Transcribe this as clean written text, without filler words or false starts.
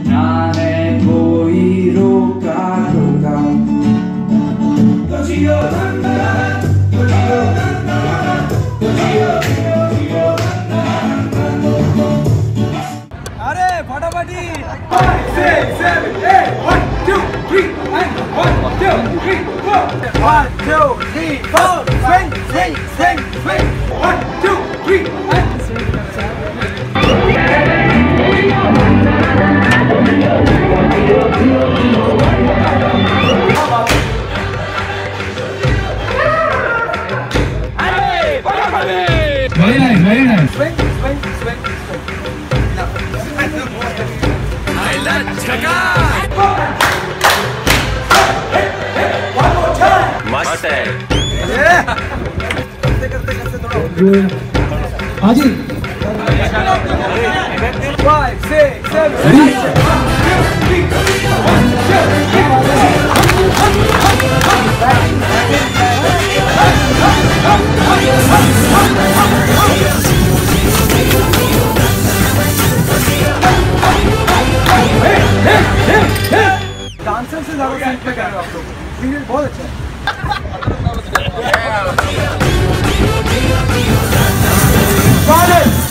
ना है कोई रोका टोका। तो जियो धन धना धन, तो जियो धन धना धन, तो जियो जियो जियो धन धना धन। अरे फटाफटी 5 6 7 8 1 2 3 and 1 2 3 4 1 2 3 4 swing swing swing swing 1 2 3 and very nice, very nice. swing swing swing swing. I like chaka. One more time. Mustang. Yeah. करते थोड़ा। हाँ जी। 5 6 7 डांसर से ज्यादा सीट पे कर रहे हो आप लोग। सीरियल बहुत अच्छा है।